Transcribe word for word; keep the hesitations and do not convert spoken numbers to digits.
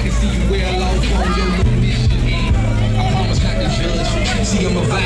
can see you well off on your new mission. I promise not to judge. See, I'm a